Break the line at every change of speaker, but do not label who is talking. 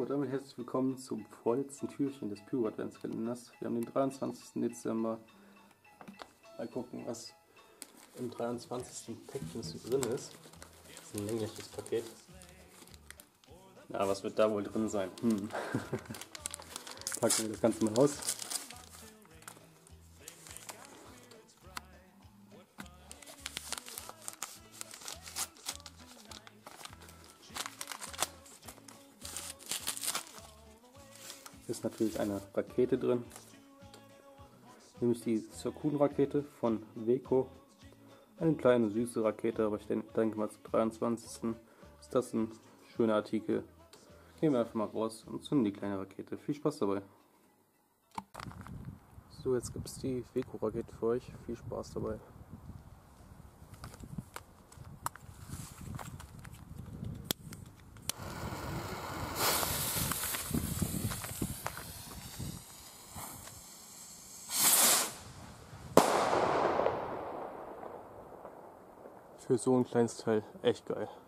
damit herzlich willkommen zum vorletzten Türchen des Pyro Adventskalenders. Wir haben den 23. Dezember. Mal gucken, was im 23. Päckchen so drin ist. Das ist ein längliches Paket. Ja, was wird da wohl drin sein? Packen wir das Ganze mal aus. Ist natürlich eine Rakete drin, nämlich die Circun-Rakete von Weco. Eine kleine süße Rakete, aber ich denke mal zum 23. ist das ein schöner Artikel. Gehen wir einfach mal raus und zünden die kleine Rakete. Viel Spaß dabei! So, jetzt gibt es die Weco-Rakete für euch. Viel Spaß dabei! Für so ein kleines Teil echt geil.